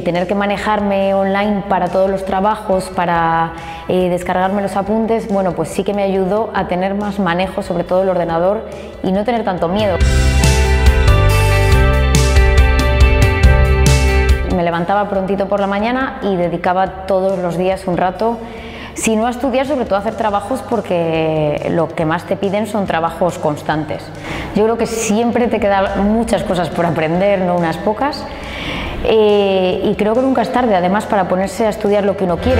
tener que manejarme online para todos los trabajos, para descargarme los apuntes, bueno, pues sí que me ayudó a tener más manejo sobre todo el ordenador y no tener tanto miedo. Me levantaba prontito por la mañana y dedicaba todos los días un rato, si no a estudiar, sobre todo a hacer trabajos, porque lo que más te piden son trabajos constantes. Yo creo que siempre te quedan muchas cosas por aprender, no unas pocas, y creo que nunca es tarde, además, para ponerse a estudiar lo que uno quiere.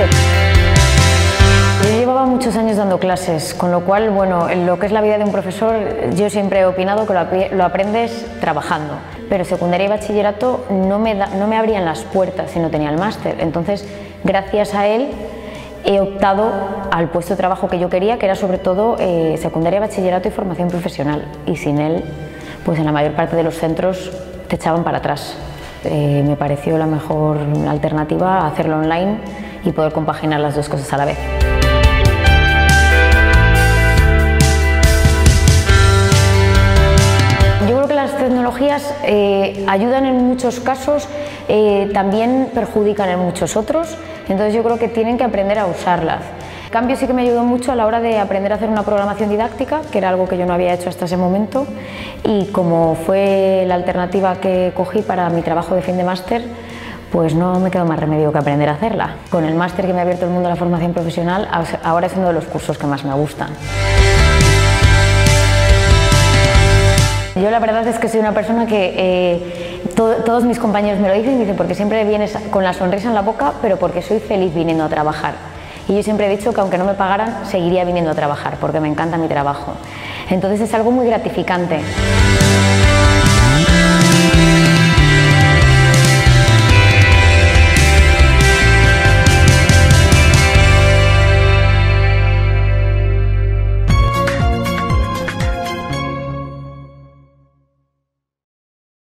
Yo llevaba muchos años dando clases, con lo cual, bueno, en lo que es la vida de un profesor, yo siempre he opinado que lo aprendes trabajando. Pero secundaria y bachillerato no me abrían las puertas si no tenía el máster. Entonces, gracias a él, he optado al puesto de trabajo que yo quería, que era sobre todo secundaria, bachillerato y formación profesional. Y sin él, pues en la mayor parte de los centros te echaban para atrás. Me pareció la mejor alternativa hacerlo online y poder compaginar las dos cosas a la vez. Yo creo que las tecnologías ayudan en muchos casos, también perjudican en muchos otros, entonces yo creo que tienen que aprender a usarlas. En cambio, sí que me ayudó mucho a la hora de aprender a hacer una programación didáctica, que era algo que yo no había hecho hasta ese momento, y como fue la alternativa que cogí para mi trabajo de fin de máster, pues no me quedó más remedio que aprender a hacerla. Con el máster que me ha abierto el mundo de la formación profesional, ahora es uno de los cursos que más me gustan. Yo la verdad es que soy una persona que todos mis compañeros me lo dicen, porque siempre vienes con la sonrisa en la boca, pero porque soy feliz viniendo a trabajar. Y yo siempre he dicho que aunque no me pagaran, seguiría viniendo a trabajar, porque me encanta mi trabajo. Entonces es algo muy gratificante.